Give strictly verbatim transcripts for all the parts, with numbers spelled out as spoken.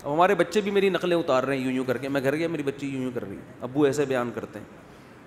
اب ہمارے بچے بھی میری نقلیں اتار رہے ہیں یوں یوں کر کے, میں گھر گیا میری بچی یوں یوں کر رہی ہے, ابو ایسے بیان کرتے ہیں.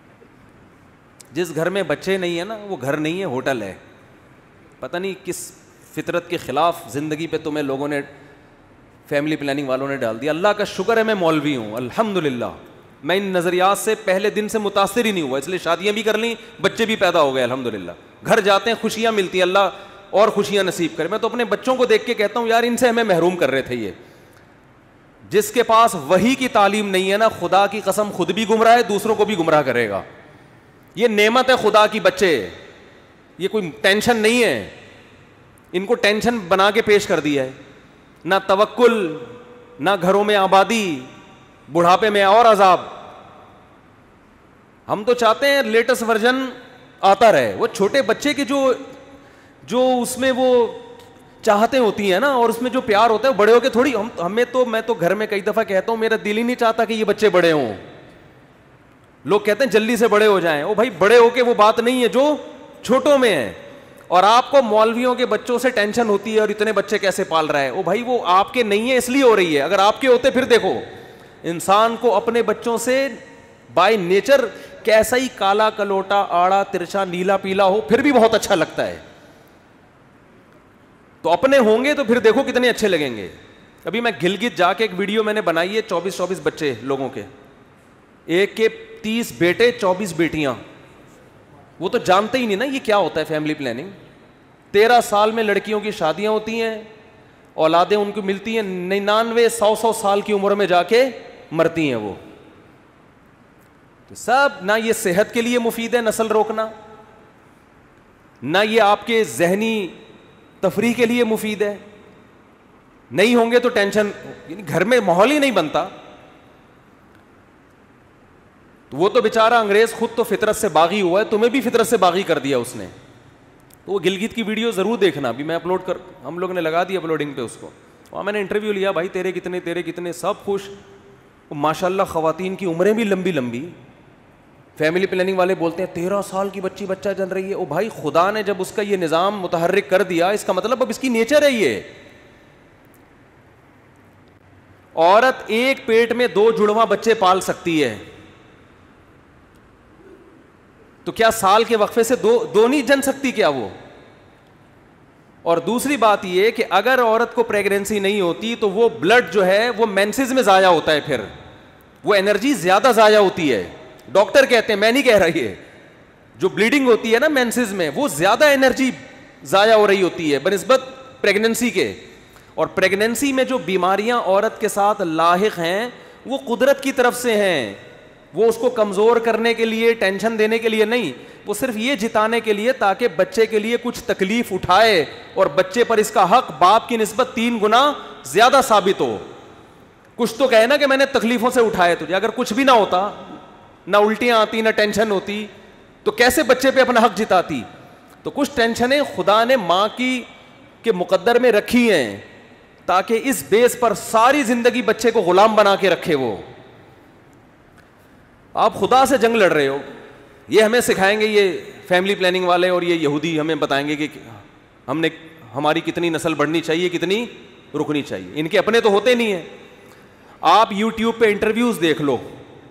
جس گھر میں بچے نہیں ہیں نا وہ گھر نہیں ہے, ہوٹل ہے. پتہ نہیں کس فطرت کے خلاف زندگی پہ تمہیں لوگوں نے, فیملی پلاننگ والوں نے ڈال دیا. اللہ کا شکر ہے میں مولوی ہوں الحمدللہ, میں ان نظریات سے پہلے دن سے متاثر ہی نہیں ہوا, اس لیے شادیاں بھی کر لیں, بچے بھی پیدا ہو گئے الحمدللہ. گھر جاتے ہیں خوشیاں ملتی ہیں, اللہ اور خوشیاں نصیب کرے. میں تو اپنے بچوں کو دیکھ کے کہتا ہوں یار ان سے ہمیں محروم کر رہے تھے. یہ جس کے پاس وحی کی تعلیم نہیں ہے نا, خدا کی قسم خود بھی گمراہ ہے, دوسروں کو بھی گمراہ کرے گا. یہ نعمت ہے خدا کی بچے, یہ کوئی ٹینشن نہیں ہے. ان کو ٹینشن بنا کے پیش کر دیا ہے. نہ توکل, نہ گھروں میں آبادی, بڑھاپے میں اور عذاب. ہم تو چاہتے ہیں لیٹسٹ ورژن آتا رہے. وہ چھوٹے بچے کی جو جو اس میں وہ چاہتے ہوتی ہیں نا, اور اس میں جو پیار ہوتا ہے, وہ بڑے ہو کے تھوڑی ہم ہمیں تو میں تو گھر میں کئی دفعہ کہتا ہوں میرا دل ہی نہیں چاہتا کہ یہ بچے بڑے ہوں. لوگ کہتے ہیں جلدی سے بڑے ہو جائیں. او بھائی بڑے ہو کے وہ بات نہیں ہے جو چھوٹوں میں ہے. اور آپ کو مولویوں کے بچوں سے ٹینشن ہوتی ہے اور اتنے بچے کیسے پال رہا ہے. او بھائی وہ آپ کے نہیں ہے اس لیے ہو رہی ہے, اگر آپ کے ہوتے پھر دیکھو. انسان کو اپنے بچوں سے بائی نیچر کیسا ہی کالا کلوٹا آڑا ترچا نیلا پیلا ہو پھر بھی بہت اچھا لگتا ہے. تو اپنے ہوں گے تو پھر دیکھو کتنے اچھے لگیں گے. ابھی میں گلگت جا کے ایک ویڈیو میں نے بنائی ہے, چوبیس چوبیس بچے لوگوں کے, ایک کے تیس بیٹے چوبیس بیٹیاں. وہ تو جانتے ہی نہیں نا یہ کیا ہوتا ہے فیملی پلاننگ. تیرہ سال میں لڑکیوں کی شادیاں ہوتی ہیں, اولادیں ان کو ملتی ہیں, ننانوے سو سو سال کی عمر میں جا کے مرتی ہیں وہ. تو سب نہ یہ صحت کے لیے مفید ہے نسل روکنا, نہ یہ آپ کے ذہنی تفریح کے لیے مفید ہے. نہیں ہوں گے تو ٹینشن, یعنی گھر میں ماحول ہی نہیں بنتا. تو وہ تو بیچارہ انگریز خود تو فطرت سے باغی ہوا ہے, تمہیں بھی فطرت سے باغی کر دیا اس نے. تو وہ گلگت کی ویڈیو ضرور دیکھنا, ابھی میں اپلوڈ کر, ہم لوگ نے لگا دی اپلوڈنگ پہ اس کو. وہاں میں نے انٹرویو لیا, بھائی تیرے کتنے تیرے کتنے, سب خوش. ماشاء اللہ خواتین کی عمریں بھی لمبی لمبی. فیملی پلاننگ والے بولتے ہیں تیرہ سال کی بچی بچہ جن رہی ہے. او بھائی خدا نے جب اس کا یہ نظام متحرک کر دیا, اس کا مطلب اب اس کی نیچر ہے. یہ عورت ایک پیٹ میں دو جڑواں بچے پال سکتی ہے, تو کیا سال کے وقفے سے دو دو نہیں جن سکتی کیا وہ؟ اور دوسری بات یہ کہ اگر عورت کو پریگنینسی نہیں ہوتی تو وہ بلڈ جو ہے وہ مینسز میں ضائع ہوتا ہے, پھر وہ انرجی زیادہ ضائع ہوتی ہے. ڈاکٹر کہتے ہیں, میں نہیں کہہ رہی ہے, جو بلیڈنگ ہوتی ہے نا مینسز میں, وہ زیادہ انرجی ضائع ہو رہی ہوتی ہے بنسبت پریگنینسی کے. اور پریگنینسی میں جو بیماریاں عورت کے ساتھ لاحق ہیں وہ قدرت کی طرف سے ہیں. وہ اس کو کمزور کرنے کے لیے, ٹینشن دینے کے لیے نہیں, وہ صرف یہ جتانے کے لیے تاکہ بچے کے لیے کچھ تکلیف اٹھائے اور بچے پر اس کا حق باپ کی نسبت تین گنا زیادہ ثابت ہو. کچھ تو کہے نا کہ میں نے تکلیفوں سے اٹھائے تجھے. اگر کچھ بھی نہ ہوتا, نہ الٹیاں آتی نہ ٹینشن ہوتی, تو کیسے بچے پہ اپنا حق جتاتی؟ تو کچھ ٹینشنیں خدا نے ماں کی کے مقدر میں رکھی ہیں تاکہ اس بیس پر ساری زندگی بچے کو غلام بنا کے رکھے. وہ آپ خدا سے جنگ لڑ رہے ہو. یہ ہمیں سکھائیں گے یہ فیملی پلاننگ والے اور یہ یہودی, ہمیں بتائیں گے کہ ہم نے ہماری کتنی نسل بڑھنی چاہیے, کتنی رکنی چاہیے. ان کے اپنے تو ہوتے نہیں ہیں. آپ یوٹیوب پہ انٹرویوز دیکھ لو,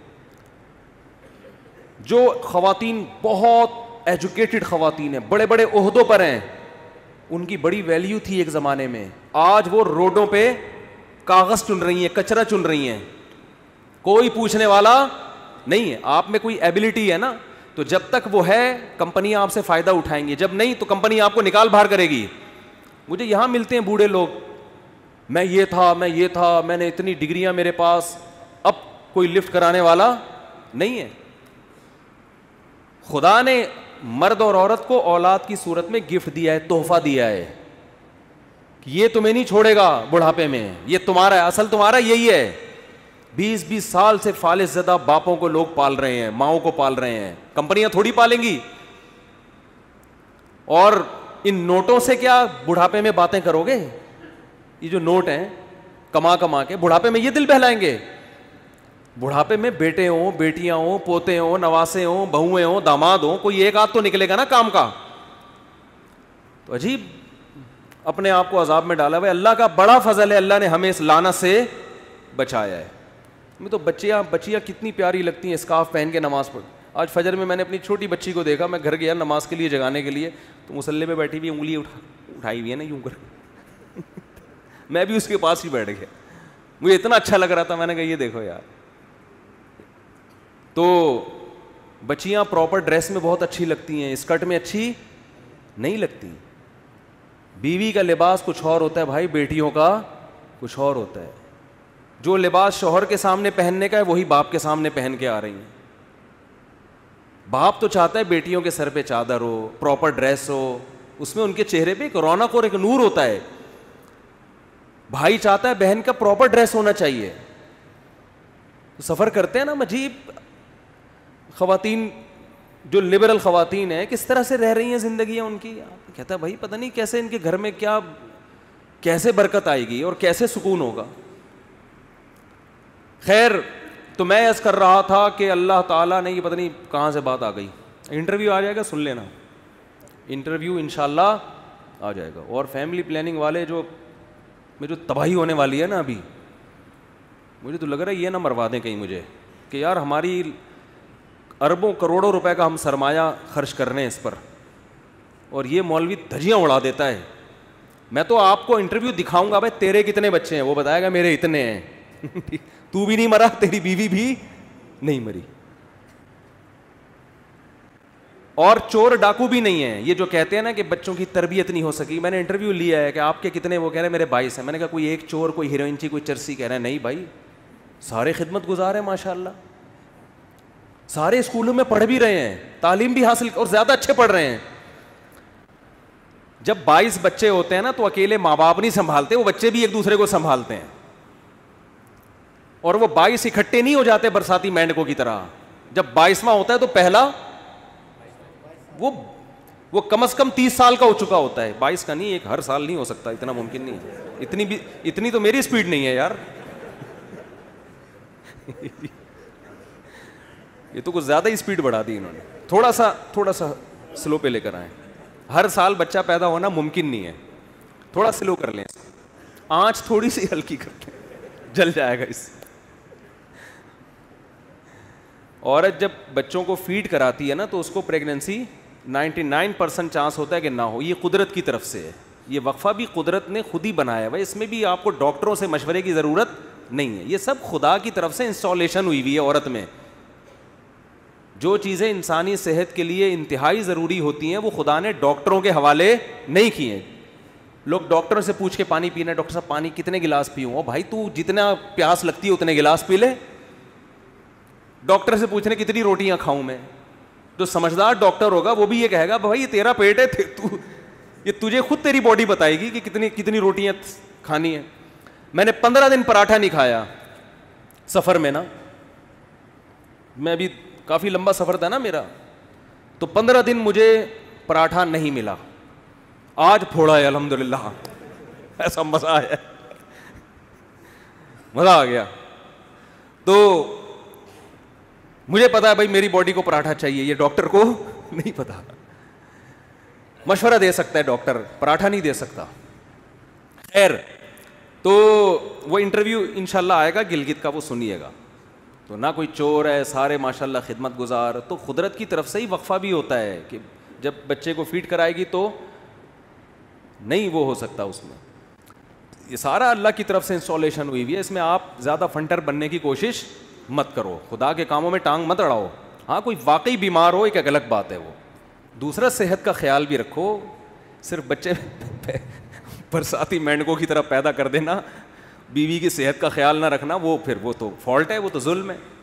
جو خواتین بہت ایجوکیٹڈ خواتین ہیں, بڑے بڑے عہدوں پر ہیں, ان کی بڑی ویلیو تھی ایک زمانے میں. آج وہ روڈوں پہ کاغذ چن رہی ہیں, کچرا چن رہی ہیں, کوئی پوچھنے والا نہیں ہے. آپ میں کوئی ایبلٹی ہے نا, تو جب تک وہ ہے کمپنیاں آپ سے فائدہ اٹھائیں گی, جب نہیں تو کمپنی آپ کو نکال باہر کرے گی. مجھے یہاں ملتے ہیں بوڑھے لوگ, میں یہ تھا میں یہ تھا میں نے اتنی ڈگریاں میرے پاس, اب کوئی لفٹ کرانے والا نہیں ہے. خدا نے مرد اور عورت کو اولاد کی صورت میں گفٹ دیا ہے, تحفہ دیا ہے کہ یہ تمہیں نہیں چھوڑے گا بڑھاپے میں, یہ تمہارا ہے, اصل تمہارا یہی ہے. بیس بیس سال سے فالج زدہ باپوں کو لوگ پال رہے ہیں, ماؤں کو پال رہے ہیں, کمپنیاں تھوڑی پالیں گی. اور ان نوٹوں سے کیا بڑھاپے میں باتیں کرو گے؟ یہ جو نوٹ ہیں کما کما کے بڑھاپے میں یہ دل بہلائیں گے. بڑھاپے میں بیٹے ہوں, بیٹیاں ہوں, پوتے ہوں, نواسے ہوں, بہویں ہوں, داماد ہوں, کوئی ایک آدھ تو نکلے گا نا کام کا. تو عجیب اپنے آپ کو عذاب میں ڈالا. بھائی اللہ کا بڑا فضل ہے, اللہ نے ہمیں اس لعنت سے بچایا ہے. میں تو بچیاں بچیاں کتنی پیاری لگتی ہیں اسکارف پہن کے نماز پڑھ. آج فجر میں میں نے اپنی چھوٹی بچی کو دیکھا, میں گھر گیا نماز کے لیے جگانے کے لیے, تو مصلی پہ بیٹھی ہوئی انگلی اٹھا اٹھائی ہوئی ہے نا یوں کر, میں بھی اس کے پاس ہی بیٹھ گیا, مجھے اتنا اچھا لگ رہا تھا. میں نے کہا یہ دیکھو یار. تو بچیاں پراپر ڈریس میں بہت اچھی لگتی ہیں, اسکرٹ میں اچھی نہیں لگتی. بیوی کا لباس کچھ اور ہوتا ہے بھائی, بیٹیوں کا کچھ اور ہوتا ہے. جو لباس شوہر کے سامنے پہننے کا ہے وہی باپ کے سامنے پہن کے آ رہی ہیں. باپ تو چاہتا ہے بیٹیوں کے سر پہ چادر ہو, پراپر ڈریس ہو, اس میں ان کے چہرے پہ ایک رونق اور ایک نور ہوتا ہے. بھائی چاہتا ہے بہن کا پراپر ڈریس ہونا چاہیے. سفر کرتے ہیں نا عجیب خواتین, جو لبرل خواتین ہیں کس طرح سے رہ رہی ہیں زندگیاں ان کی. کہتا ہے بھائی پتہ نہیں کیسے ان کے گھر میں کیا کیسے برکت آئے گی اور کیسے سکون ہوگا. خیر, تو میں عرض کر رہا تھا کہ اللہ تعالیٰ نے, یہ پتہ نہیں کہاں سے بات آ گئی, انٹرویو آ جائے گا سن لینا, انٹرویو انشاءاللہ آ جائے گا. اور فیملی پلاننگ والے جو میں جو تباہی ہونے والی ہے نا ابھی, مجھے تو لگ رہا ہے یہ نہ مروا دیں کہیں مجھے کہ یار ہماری اربوں کروڑوں روپے کا ہم سرمایہ خرچ کر رہے ہیں اس پر, اور یہ مولوی دھجیاں اڑا دیتا ہے. میں تو آپ کو انٹرویو دکھاؤں گا بھائی تیرے کتنے بچے ہیں, وہ بتائے گا میرے اتنے ہیں. تو بھی نہیں مرا, تیری بیوی بھی نہیں مری, اور چور ڈاکو بھی نہیں ہے. یہ جو کہتے ہیں نا کہ بچوں کی تربیت نہیں ہو سکی, میں نے انٹرویو لیا ہے کہ آپ کے کتنے, وہ کہہ رہے ہیں میرے بائیس ہیں. میں نے کہا کوئی ایک چور, کوئی ہیروئنچی, کوئی چرسی. کہہ رہے ہیں نہیں بھائی سارے خدمت گزار ہیں ماشاء اللہ, سارے اسکولوں میں پڑھ بھی رہے ہیں, تعلیم بھی حاصل اور زیادہ اچھے پڑھ رہے ہیں. جب بائیس بچے ہوتے ہیں نا تو اکیلے ماں باپ نہیں سنبھالتے, وہ بچے بھی ایک دوسرے کو سنبھالتے ہیں. اور وہ بائیس اکٹھے نہیں ہو جاتے برساتی مینڈکوں کی طرح. جب بائیسواں ہوتا ہے تو پہلا وہ وہ کم از کم تیس سال کا ہو چکا ہوتا ہے. بائیس کا نہیں, ایک ہر سال نہیں ہو سکتا, اتنا ممکن نہیں ہے. اتنی بھی اتنی تو میری اسپیڈ نہیں ہے یار. یہ تو کچھ زیادہ ہی اسپیڈ بڑھا دی انہوں نے. تھوڑا سا تھوڑا سا سلو پہ لے کر آئیں. ہر سال بچہ پیدا ہونا ممکن نہیں ہے, تھوڑا سلو کر لیں, آنچ تھوڑی سی ہلکی کر لیں, جل جائے گا اس سے. عورت جب بچوں کو فیڈ کراتی ہے نا تو اس کو pregnancy ninety nine percent chance ہوتا ہے کہ نہ ہو. یہ قدرت کی طرف سے ہے, یہ وقفہ بھی قدرت نے خود ہی بنایا ہے. اس میں بھی آپ کو ڈاکٹروں سے مشورے کی ضرورت نہیں ہے, یہ سب خدا کی طرف سے انسٹالیشن ہوئی ہوئی ہے عورت میں. جو چیزیں انسانی صحت کے لیے انتہائی ضروری ہوتی ہیں وہ خدا نے ڈاکٹروں کے حوالے نہیں کی ہیں. لوگ ڈاکٹروں سے پوچھ کے پانی پینا, ڈاکٹر صاحب پانی کتنے گلاس پیوں؟ او بھائی تو جتنا پیاس لگتی ہے اتنے گلاس پی لے. ڈاکٹر سے پوچھنے کتنی روٹیاں کھاؤں میں؟ جو سمجھدار ڈاکٹر ہوگا وہ بھی یہ کہے گا بھائی یہ تیرا پیٹ ہے, تو یہ تجھے خود تیری باڈی بتائے گی کہ کتنی کتنی روٹیاں کھانی ہیں. میں نے پندرہ دن پراٹھا نہیں کھایا سفر میں نا, میں ابھی کافی لمبا سفر تھا نا میرا, تو پندرہ دن مجھے پراٹھا نہیں ملا. آج پھوڑا ہے الحمدللہ, ایسا مزہ آیا, مزہ آ گیا. تو مجھے پتا ہے بھائی میری باڈی کو پراٹھا چاہیے, یہ ڈاکٹر کو نہیں پتا. مشورہ دے سکتا ہے ڈاکٹر, پراٹھا نہیں دے سکتا. خیر, تو وہ انٹرویو انشاءاللہ آئے گا گلگت کا, وہ سنیے گا. تو نہ کوئی چور ہے, سارے ماشاءاللہ خدمت گزار. تو قدرت کی طرف سے ہی وقفہ بھی ہوتا ہے کہ جب بچے کو فیڈ کرائے گی تو نہیں وہ ہو سکتا اس میں. یہ سارا اللہ کی طرف سے انسٹالیشن ہوئی ہوئی ہے. اس میں آپ زیادہ فنٹر بننے کی کوشش مت کرو, خدا کے کاموں میں ٹانگ مت اڑاؤ. ہاں کوئی واقعی بیمار ہو ایک الگ بات ہے وہ. دوسرا صحت کا خیال بھی رکھو. صرف بچے برساتی مینڈکوں کی طرح پیدا کر دینا, بیوی کی صحت کا خیال نہ رکھنا, وہ پھر وہ تو فالٹ ہے, وہ تو ظلم ہے.